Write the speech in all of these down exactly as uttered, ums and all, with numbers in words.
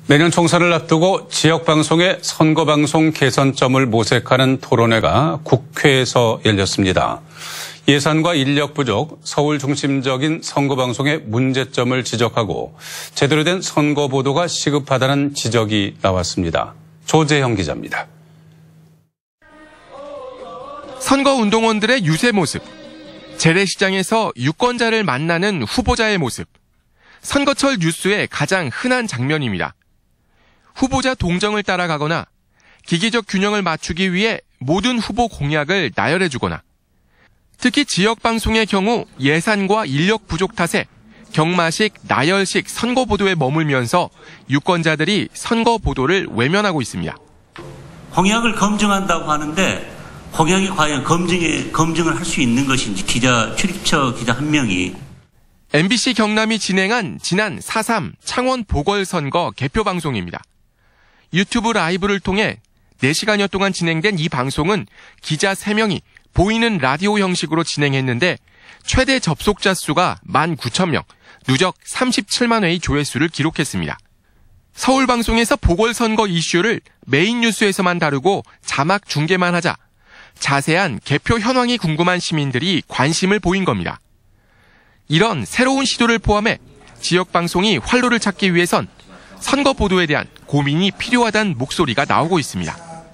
내년 총선을 앞두고 지역방송의 선거방송 개선점을 모색하는 토론회가 국회에서 열렸습니다. 예산과 인력 부족, 서울 중심적인 선거방송의 문제점을 지적하고 제대로 된 선거 보도가 시급하다는 지적이 나왔습니다. 조재형 기자입니다. 선거운동원들의 유세 모습, 재래시장에서 유권자를 만나는 후보자의 모습, 선거철 뉴스의 가장 흔한 장면입니다. 후보자 동정을 따라가거나 기계적 균형을 맞추기 위해 모든 후보 공약을 나열해주거나 특히 지역방송의 경우 예산과 인력 부족 탓에 경마식, 나열식 선거 보도에 머물면서 유권자들이 선거 보도를 외면하고 있습니다. 공약을 검증한다고 하는데 공약이 과연 검증에, 검증을 할 수 있는 것인지 기자, 출입처 기자 한 명이 엠비씨 경남이 진행한 지난 사 삼 창원 보궐선거 개표방송입니다. 유튜브 라이브를 통해 네 시간여 동안 진행된 이 방송은 기자 세 명이 보이는 라디오 형식으로 진행했는데 최대 접속자 수가 만 구천 명, 누적 삼십칠만 회의 조회수를 기록했습니다. 서울방송에서 보궐선거 이슈를 메인 뉴스에서만 다루고 자막 중계만 하자 자세한 개표 현황이 궁금한 시민들이 관심을 보인 겁니다. 이런 새로운 시도를 포함해 지역방송이 활로를 찾기 위해선 선거 보도에 대한 고민이 필요하다는 목소리가 나오고 있습니다.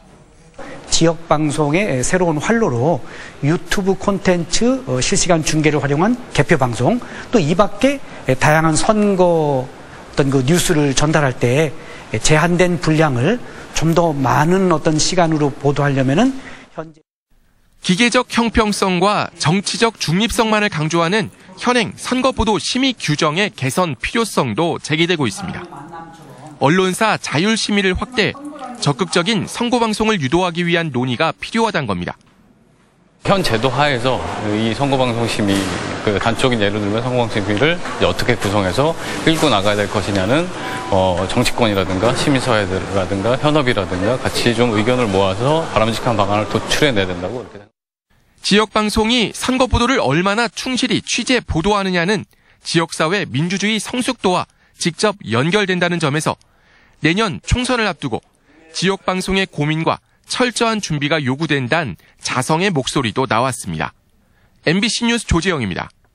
지역방송의 새로운 활로로 유튜브 콘텐츠 실시간 중계를 활용한 개표방송, 또 이 밖에 다양한 선거 어떤 그 뉴스를 전달할 때 제한된 분량을 좀 더 많은 어떤 시간으로 보도하려면은 현재 기계적 형평성과 정치적 중립성만을 강조하는 현행 선거보도 심의 규정의 개선 필요성도 제기되고 있습니다. 언론사 자율 심의를 확대, 적극적인 선거방송을 유도하기 위한 논의가 필요하다는 겁니다. 현 제도 하에서 이 선거방송 심의, 그 단적인 예를 들면 선거방송 심의를 어떻게 구성해서 끌고 나가야 될 것이냐는 어, 정치권이라든가 시민사회라든가 현업이라든가 같이 좀 의견을 모아서 바람직한 방안을 도출해내야 된다고 그렇게 생각합니다. 지역방송이 선거 보도를 얼마나 충실히 취재 보도하느냐는 지역사회 민주주의 성숙도와 직접 연결된다는 점에서 내년 총선을 앞두고 지역방송의 고민과 철저한 준비가 요구된다는 자성의 목소리도 나왔습니다. 엠비씨 뉴스 조재영입니다.